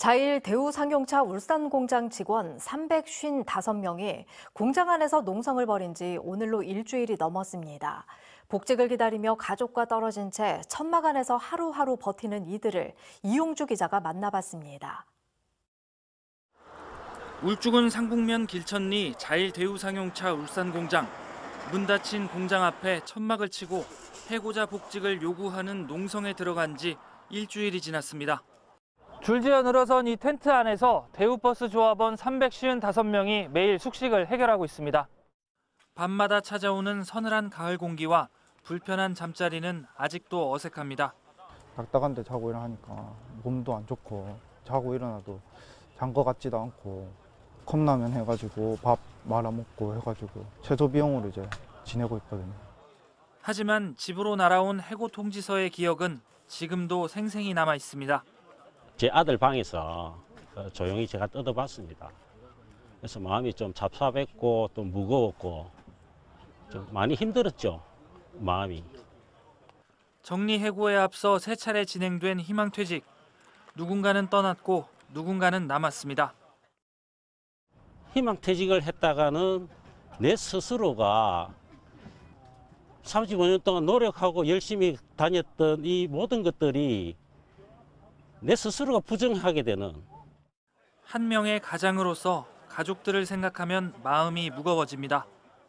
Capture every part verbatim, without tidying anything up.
자일 대우상용차 울산 공장 직원 삼백오십오 명이 공장 안에서 농성을 벌인 지 오늘로 일주일이 넘었습니다. 복직을 기다리며 가족과 떨어진 채 천막 안에서 하루하루 버티는 이들을 이용주 기자가 만나봤습니다. 울주군 상북면 길천리 자일 대우상용차 울산 공장. 문 닫힌 공장 앞에 천막을 치고 해고자 복직을 요구하는 농성에 들어간 지 일주일이 지났습니다. 줄지어 늘어선 이 텐트 안에서 대우버스 조합원 삼백오십오 명이 매일 숙식을 해결하고 있습니다. 밤마다 찾아오는 서늘한 가을 공기와 불편한 잠자리는 아직도 어색합니다. 딱딱한 데 자고 일어나니까 몸도 안 좋고 자고 일어나도 잔 것 같지도 않고 컵라면 해가지고 밥 말아먹고 해가지고 최소 비용으로 이제 지내고 있거든요. 하지만 집으로 날아온 해고 통지서의 기억은 지금도 생생히 남아 있습니다. 제 아들 방에서 조용히 제가 뜯어봤습니다. 그래서 마음이 좀 잡삽했고 또 무거웠고 좀 많이 힘들었죠, 마음이. 정리해고에 앞서 세 차례 진행된 희망퇴직. 누군가는 떠났고 누군가는 남았습니다. 희망퇴직을 했다가는 내 스스로가 삼십오 년 동안 노력하고 열심히 다녔던 이 모든 것들이 내 스스로가 부정하게 되는. 한 명의 가장으로서 가족들을 생각하면 마음이 무거워집니다.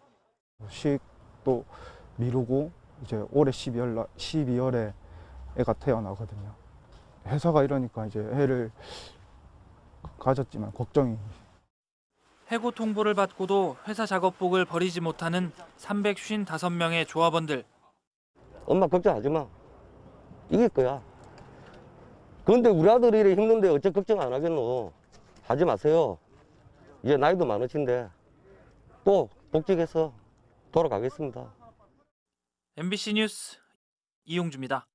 식도 미루고 이제 올해 십이월 날, 십이월에 애가 태어나거든요. 회사가 이러니까 이제 애를 가졌지만 걱정이. 해고 통보를 받고도 회사 작업복을 버리지 못하는 삼백오십오 명의 조합원들. 엄마 걱정하지 마. 이길 거야. 그런데 우리 아들이 이래 힘든데 어째 걱정 안 하겠노. 하지 마세요. 이제 나이도 많으신데 또 복직해서 돌아가겠습니다. 엠비씨 뉴스 이용주입니다.